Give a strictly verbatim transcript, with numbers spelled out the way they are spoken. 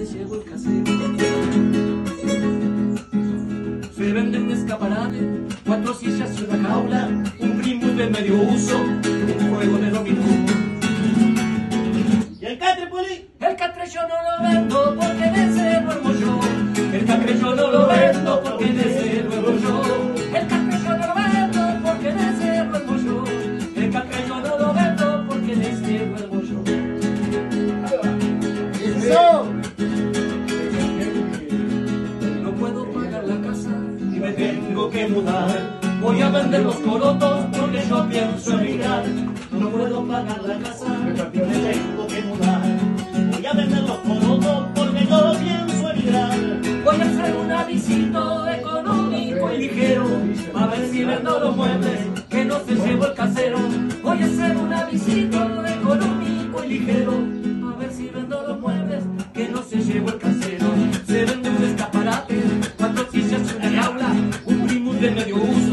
se llevó el casero. Se venden escaparates, cuatro sillas y una jaula, un Primus de medio uso, un juego de dominó. ¿Y el catre, Poli? El catre yo no lo vendo porque de ese duermo yo. El catre yo no lo vendo porque de ese duermo yo. El catre yo no lo vendo porque de ese duermo yo. El catre yo no lo vendo porque de ese duermo yo. ¡Eso! No puedo pagar la casa y me tengo que mudar. Voy a vender los corotos porque yo pienso emigrar. No puedo pagar la casa Me tengo que mudar. Voy a vender los corotos porque yo pienso emigrar. Voy a hacer un avisito económico y ligero, a ver si vendo los muebles que no se llevó el casero. Voy a hacer un avisito económico y ligero, a ver si vendo los muebles que no se llevó el casero. Se vende un escaparate, cuatro sillas y una jaula, un Primus de medio uso,